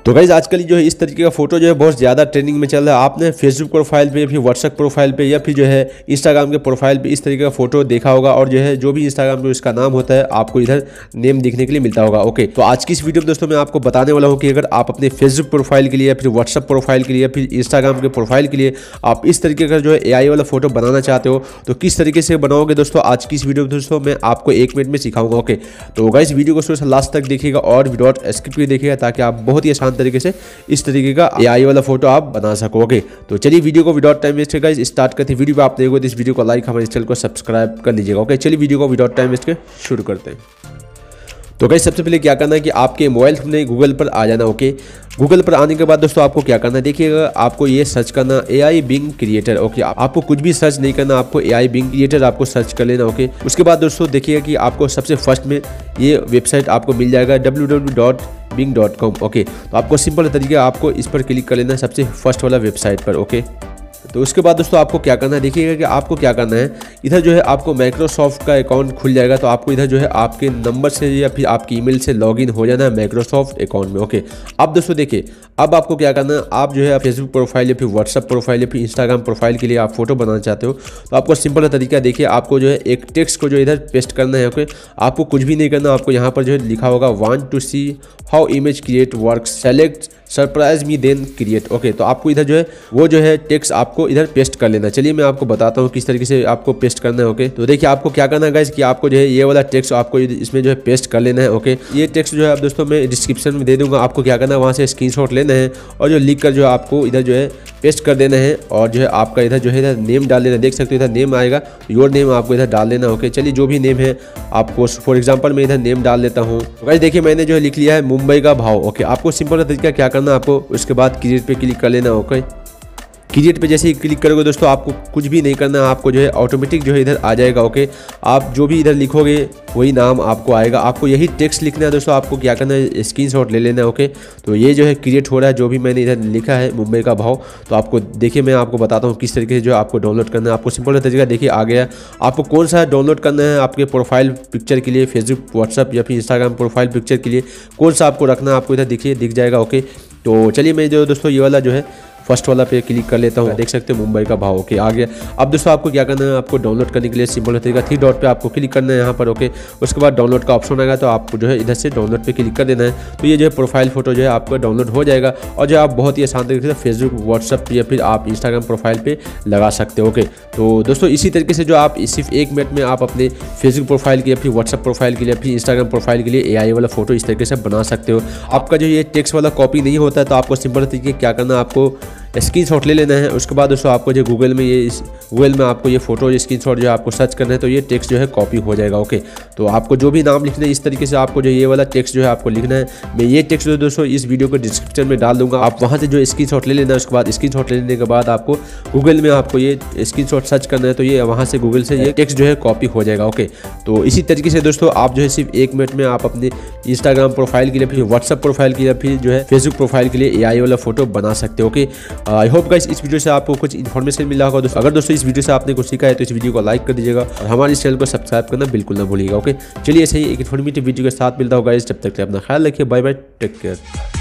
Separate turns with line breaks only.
तो गाइज आजकल जो है इस तरीके का फोटो जो है बहुत ज़्यादा ट्रेंडिंग में चल रहा है। आपने फेसबुक प्रोफाइल पे, फिर व्हाट्सएप प्रोफाइल पे या फिर जो है इंस्टाग्राम के प्रोफाइल पे इस तरीके का फोटो देखा होगा, और जो भी इंस्टाग्राम पे इसका नाम होता है आपको इधर नेम देखने के लिए मिलता होगा। ओके, तो आज की इस वीडियो में दोस्तों मैं आपको बताने वाला हूँ कि अगर आप अपने फेसबुक प्रोफाइल के लिए, फिर व्हाट्सएप प्रोफाइल के लिए, फिर इंस्टाग्राम के प्रोफाइल के लिए आप इस तरीके का जो है AI वाला फोटो बनाना चाहते हो तो किस तरीके से बनाओगे दोस्तों। आज की इस वीडियो में दोस्तों मैं आपको 1 मिनट में सिखाऊंगा। ओके, तो गाइस वीडियो को शुरू से लास्ट तक देखिएगा और विदाउट स्किप करके देखिएगा ताकि आप बहुत ही आसान तरीके से इस तरीके का AI वाला फोटो आप बना सको। ओके, तो चलिए वीडियो को without time waste guys start करते हैं। वीडियो पे आप देखोगे तो इस वीडियो को लाइक, हमारे चैनल को सब्सक्राइब कर लीजिएगा। ओके, चलिए वीडियो को विदाउट टाइम वेस्ट के शुरू करते हैं। तो गाइस सबसे पहले क्या करना है कि आपके मोबाइल में गूगल पर आ जाना। ओके, गूगल पर आने के बाद दोस्तों आपको क्या करना है, देखिएगा आपको ये सर्च करना AI बिंग क्रिएटर। ओके, आपको कुछ भी सर्च नहीं करना, आपको AI बिंग क्रिएटर आपको सर्च कर लेना। ओके, उसके बाद दोस्तों देखिएगा कि आपको सबसे फर्स्ट में ये वेबसाइट आपको मिल जाएगा www.bing.com। ओके, तो आपको सिंपल तरीका आपको इस पर क्लिक कर लेना है सबसे फर्स्ट वाला वेबसाइट पर। ओके, तो उसके बाद दोस्तों आपको क्या करना है, देखिएगा कि आपको क्या करना है, इधर जो है आपको माइक्रोसॉफ्ट का अकाउंट खुल जाएगा। तो आपको इधर जो है आपके नंबर से या फिर आपकी ईमेल से लॉगिन हो जाना है माइक्रोसॉफ्ट अकाउंट में। ओके, अब दोस्तों देखिए अब आपको क्या करना है, आप जो है फेसबुक प्रोफाइल या फिर व्हाट्सअप प्रोफाइल या फिर इंस्टाग्राम प्रोफाइल के लिए आप फोटो बनाना चाहते हो तो आपको सिंपल तरीका देखिए, आपको जो है एक टेक्स्ट को जो इधर पेस्ट करना है। ओके, आपको कुछ भी नहीं करना, आपको यहाँ पर जो है लिखा होगा want to see how image create work, select surprise me then create. Okay, तो आपको इधर जो है वो जो है टेक्स्ट आपको इधर पेस्ट कर लेना। चलिए मैं आपको बताता हूँ किस तरीके से आपको पेस्ट करना है। ओके, तो देखिए आपको क्या करना है गाइस कि आपको जो है ये वाला टेक्स्ट आपको इसमें जो है पेस्ट कर लेना है। ओके, ये टेक्स्ट जो है आप दोस्तों मैं डिस्क्रिप्शन में दे दूंगा, आपको क्या करना है वहाँ से स्क्रीनशॉट लेना है और जो लिख कर जो आपको इधर जो है पेस्ट कर देना है और जो है आपका इधर जो है इधर नेम डाल देना। देख सकते हो इधर नेम आएगा, योर नेम आपको इधर डाल देना। ओके, चलिए जो भी नेम है आपको, फॉर एग्जांपल मैं इधर नेम डाल देता हूँ। तो गाइस देखिए मैंने जो है लिख लिया है मुंबई का भाव। ओके, आपको सिंपल तरीका क्या करना है, आपको उसके बाद क्रिएट पे क्लिक कर लेना। ओके, क्रिएट पे जैसे ही क्लिक करोगे दोस्तों आपको कुछ भी नहीं करना, आपको जो है ऑटोमेटिक जो है इधर आ जाएगा। ओके, आप जो भी इधर लिखोगे वही नाम आपको आएगा, आपको यही टेक्स्ट लिखना है दोस्तों। आपको क्या करना है, स्क्रीनशॉट ले लेना है। ओके, तो ये जो है क्रिएट हो रहा है जो भी मैंने इधर लिखा है मुंबई का भाव। तो आपको देखिए मैं आपको बताता हूँ किस तरीके से जो है आपको डाउनलोड करना है। आपको सिंपल तरीका देखिए आ गया, आपको कौन सा डाउनलोड करना है आपके प्रोफाइल पिक्चर के लिए, फेसबुक व्हाट्सअप या फिर इंस्टाग्राम प्रोफाइल पिक्चर के लिए कौन सा आपको रखना है, आपको इधर देखिए दिख जाएगा। ओके, तो चलिए मैं जो दोस्तों ये वाला जो है फर्स्ट वाला पे क्लिक कर लेता हूँ। देख सकते हो मुंबई का भाव। ओके, आ गया। अब दोस्तों आपको क्या करना है, आपको डाउनलोड करने के लिए सिंपल तरीका 3 डॉट पे आपको क्लिक करना है यहाँ पर। ओके, उसके बाद डाउनलोड का ऑप्शन आएगा तो आपको जो है इधर से डाउनलोड पे क्लिक कर देना है। तो ये जो है प्रोफाइल फोटो जो है आपका डाउनलोड हो जाएगा और जो आप बहुत ही आसान तरीके से फेसबुक व्हाट्सअप या फिर आप इंस्टाग्राम प्रोफाइल पे लगा सकते हो। ओके, तो दोस्तों इसी तरीके से जो आप सिर्फ 1 मिनट में आप अपने फेसबुक प्रोफाइल के लिए, फिर व्हाट्सअप प्रोफाइल के लिए, फिर इंस्टाग्राम प्रोफाइल के लिए AI वाला फोटो इस तरीके से बना सकते हो। आपका जो ये टेक्स्ट वाला कॉपी नहीं होता है तो आपको सिंपल तरीके क्या करना, आपको स्क्रीनशॉट ले लेना है। उसके बाद दोस्तों आपको जो गूगल में आपको ये फोटो स्क्रीनशॉट जो आपको सर्च करना है तो ये टेक्स्ट जो है कॉपी हो जाएगा। ओके, तो आपको जो भी नाम लिखना है इस तरीके से आपको जो ये वाला टेक्स्ट जो है आपको लिखना है। मैं ये टेक्स्ट जो दोस्तों इस वीडियो को डिस्क्रिप्शन में डाल दूंगा, आप वहाँ से जो स्क्रीनशॉट ले लेना है। उसके बाद स्क्रीनशॉट लेने के बाद आपको गूगल में आपको ये स्क्रीनशॉट सर्च करना है तो ये वहाँ से गूगल से ये टेक्स्ट जो है कॉपी हो जाएगा। ओके, तो इसी तरीके से दोस्तों आप जो है सिर्फ 1 मिनट में आप अपने इंस्टाग्राम प्रोफाइल के लिए, फिर व्हाट्सअप प्रोफाइल के लिए, फिर जो है फेसबुक प्रोफाइल के लिए AI वाला फोटो बना सकते हो। ओके, आई होप गाइस इस वीडियो से आपको कुछ इन्फॉर्मेशन मिला होगा दोस्तों। अगर दोस्तों इस वीडियो से आपने कुछ सीखा है तो इस वीडियो को लाइक कर दीजिएगा और हमारे इस चैनल को सब्सक्राइब करना बिल्कुल ना भूलिएगा। ओके, चलिए ऐसे ही एक इन्फॉर्मेटिव वीडियो के साथ मिलता होगा। जब तक अपना ख्याल रखिए, बाय बाय, टेक केयर।